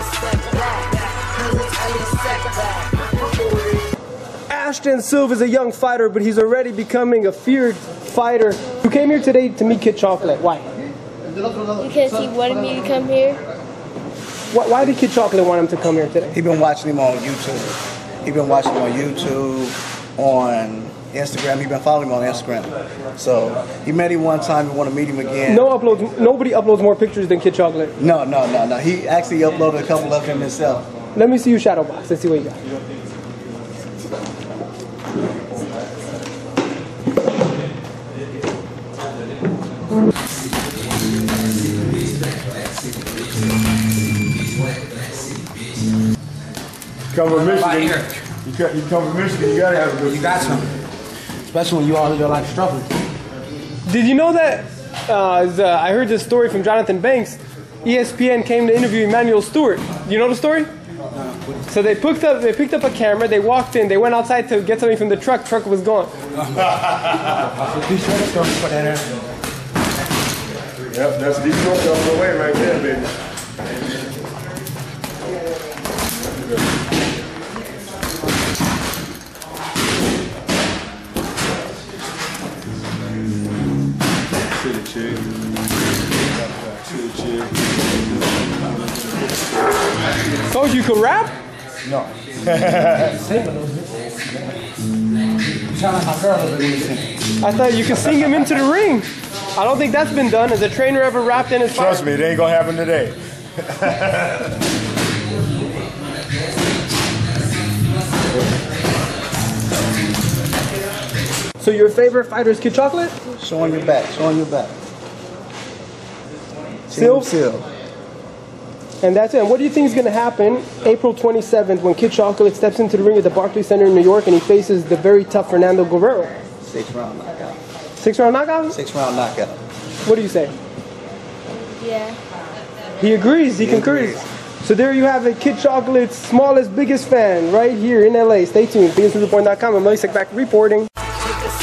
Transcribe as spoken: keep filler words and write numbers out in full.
Ashton Silva is a young fighter, but he's already becoming a feared fighter. You came here today to meet Kid Chocolate. Why? Because he wanted me to come here. Why, why did Kid Chocolate want him to come here today? He been watching him on YouTube. He been watching him on YouTube, on Instagram. He been following him on Instagram. So he met him one time. We want to meet him again. No uploads. Nobody uploads more pictures than Kid Chocolate. No, no, no, no. He actually uploaded a couple of him himself. Let me see you shadow box. Let's see what you got. Come from Michigan. You, you come from Michigan, you gotta have a good. You got some. Especially when you all live your life struggling. Did you know that? Uh, the, I heard this story from Jonathan Banks. E S P N came to interview Emmanuel Stewart. You know the story? So they picked up, they picked up a camera. They walked in. They went outside to get something from the truck. Truck was gone. Yep, that's Detroit on the way right there, baby. Told you you could rap? No. I thought you could sing him into the ring. I don't think that's been done. Has a trainer ever rapped in his fight? Trust me, it ain't gonna happen today. So your favorite fighter is Kid Chocolate? Show on your back. Show on your back. Seal? Seal. And that's it. And what do you think is going to happen April twenty-seventh when Kid Chocolate steps into the ring at the Barclays Center in New York and he faces the very tough Fernando Guerrero? Six round knockout. Six round knockout? Six round knockout. What do you say? Yeah. He agrees. He, he concurs. agrees. So there you have it. Kid Chocolate's smallest, biggest fan right here in L A. Stay tuned. B S News Report dot com. I'm Malik back reporting.